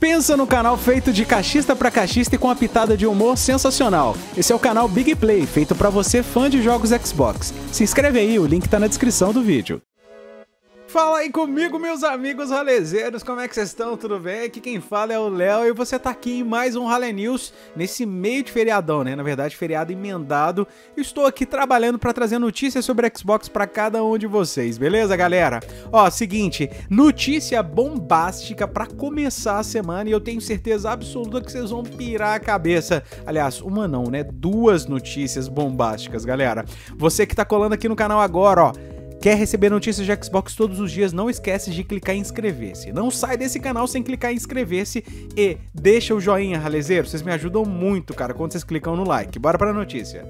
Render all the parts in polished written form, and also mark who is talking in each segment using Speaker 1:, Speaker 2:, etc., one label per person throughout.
Speaker 1: Pensa no canal feito de cachista pra cachista e com uma pitada de humor sensacional. Esse é o canal Big Play, feito pra você fã de jogos Xbox. Se inscreve aí, o link tá na descrição do vídeo. Fala aí comigo, meus amigos rolezeiros, como é que vocês estão? Tudo bem? Aqui quem fala é o Léo e você tá aqui em mais um Rale News, nesse meio de feriadão, né? Na verdade, feriado emendado. Estou aqui trabalhando para trazer notícias sobre Xbox para cada um de vocês, beleza, galera? Ó, seguinte, notícia bombástica para começar a semana e eu tenho certeza absoluta que vocês vão pirar a cabeça. Aliás, uma não, né? Duas notícias bombásticas, galera. Você que tá colando aqui no canal agora, ó. Quer receber notícias de Xbox todos os dias? Não esquece de clicar em inscrever-se. Não sai desse canal sem clicar em inscrever-se e deixa o joinha, ralezeiro. Vocês me ajudam muito, cara, quando vocês clicam no like. Bora pra notícia.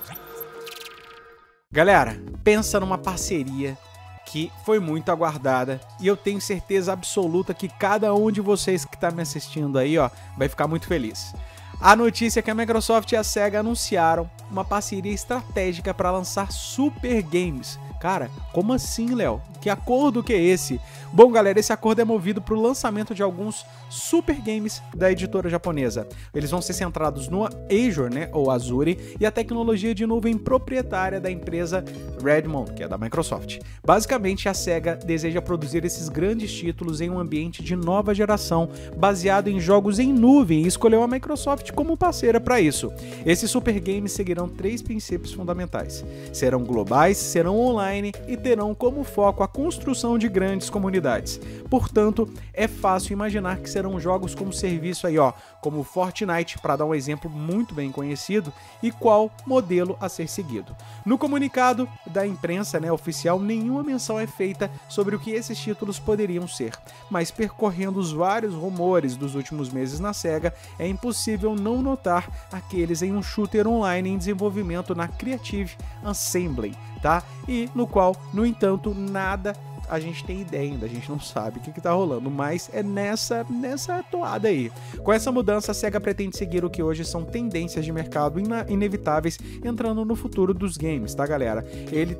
Speaker 1: Galera, pensa numa parceria que foi muito aguardada e eu tenho certeza absoluta que cada um de vocês que tá me assistindo aí, ó, vai ficar muito feliz. A notícia é que a Microsoft e a Sega anunciaram uma parceria estratégica para lançar Super Games. Cara, como assim, Léo? Que acordo que é esse? Bom, galera, esse acordo é movido para o lançamento de alguns Super Games da editora japonesa. Eles vão ser centrados no Azure, né, ou Azure, e a tecnologia de nuvem proprietária da empresa Redmond, que é da Microsoft. Basicamente, a Sega deseja produzir esses grandes títulos em um ambiente de nova geração, baseado em jogos em nuvem, e escolheu a Microsoft como parceira para isso. Esses Super Games seguirão 3 princípios fundamentais. Serão globais, serão online e terão como foco a construção de grandes comunidades. Portanto, é fácil imaginar que serão jogos como serviço aí, ó, como Fortnite, para dar um exemplo muito bem conhecido, e qual modelo a ser seguido. No comunicado da imprensa, né, oficial, nenhuma menção é feita sobre o que esses títulos poderiam ser, mas percorrendo os vários rumores dos últimos meses na Sega, é impossível não notar aqueles em um shooter online em desenvolvimento na Creative Assembly, tá? E no qual, no entanto, nada a gente tem ideia ainda, a gente não sabe o que tá rolando, mas é nessa toada aí. Com essa mudança, a Sega pretende seguir o que hoje são tendências de mercado inevitáveis entrando no futuro dos games, tá, galera? Eles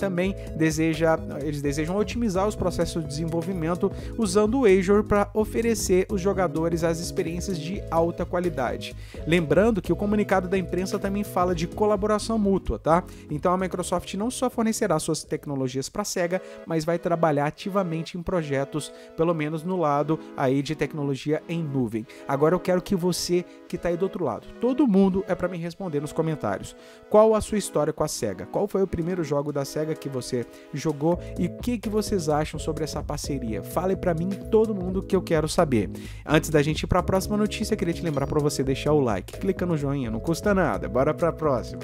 Speaker 1: desejam otimizar os processos de desenvolvimento usando o Azure para oferecer os jogadores as experiências de alta qualidade. Lembrando que o comunicado da imprensa também fala de colaboração mútua, tá? Então a Microsoft não só fornecerá suas tecnologias para a Sega, mas vai trabalhar ativamente em projetos, pelo menos no lado aí de tecnologia em nuvem. Agora eu quero que você que tá aí do outro lado, todo mundo é para me responder nos comentários. Qual a sua história com a Sega? Qual foi o primeiro jogo da Sega que você jogou e o que vocês acham sobre essa parceria? Fale para mim, todo mundo, que eu quero saber. Antes da gente ir para a próxima notícia, eu queria te lembrar para você deixar o like, clica no joinha, não custa nada. Bora para a próxima.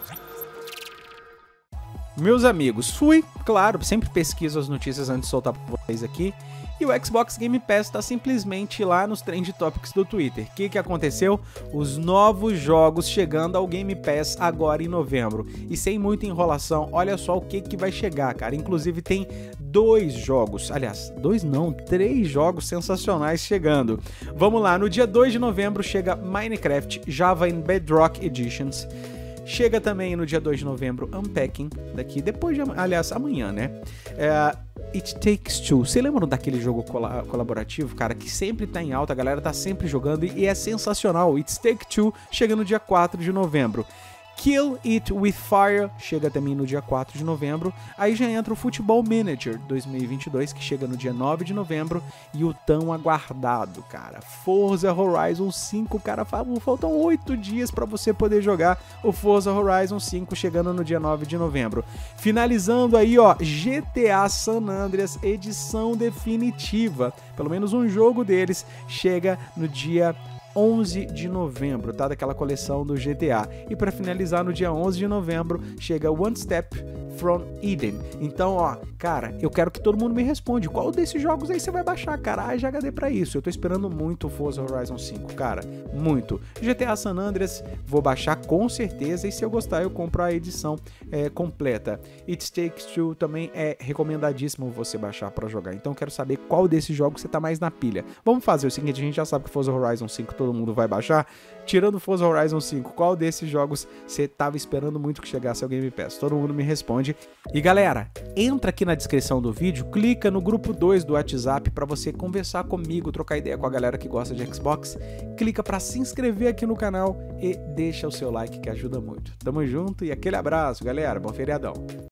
Speaker 1: Meus amigos, claro, sempre pesquiso as notícias antes de soltar para vocês aqui, e o Xbox Game Pass está simplesmente lá nos Trend Topics do Twitter. O que aconteceu? Os novos jogos chegando ao Game Pass agora em novembro. E sem muita enrolação, olha só o que vai chegar, cara. Inclusive tem 2 jogos, aliás, 2 não, 3 jogos sensacionais chegando. Vamos lá, no dia 2 de novembro chega Minecraft Java and Bedrock Editions. Chega também no dia 2 de novembro Unpacking, aliás, amanhã, né? It Takes Two. Você lembra daquele jogo colaborativo, cara, que sempre tá em alta, a galera tá sempre jogando e é sensacional. It Takes Two chega no dia 4 de novembro. Kill It With Fire chega também no dia 4 de novembro. Aí já entra o Football Manager 2022, que chega no dia 9 de novembro. E o tão aguardado, cara, Forza Horizon 5, cara, faltam 8 dias para você poder jogar o Forza Horizon 5, chegando no dia 9 de novembro. Finalizando aí, ó, GTA San Andreas edição definitiva. Pelo menos um jogo deles chega no dia 11 de novembro, tá? Daquela coleção do GTA. E para finalizar, no dia 11 de novembro, chega One Step from Eden. Então, ó, cara, eu quero que todo mundo me responda qual desses jogos aí você vai baixar, cara. Haja HD pra isso. Eu tô esperando muito o Forza Horizon 5, cara, muito. GTA San Andreas, vou baixar com certeza, e se eu gostar, eu compro a edição completa. It Takes Two também é recomendadíssimo você baixar pra jogar. Então, eu quero saber qual desses jogos você tá mais na pilha. Vamos fazer o seguinte, a gente já sabe que Forza Horizon 5 todo mundo vai baixar. Tirando Forza Horizon 5, qual desses jogos você tava esperando muito que chegasse ao Game Pass? Todo mundo me responde grande. E galera, entra aqui na descrição do vídeo, clica no grupo 2 do WhatsApp para você conversar comigo, trocar ideia com a galera que gosta de Xbox. Clica para se inscrever aqui no canal e deixa o seu like que ajuda muito. Tamo junto e aquele abraço, galera. Bom feriadão.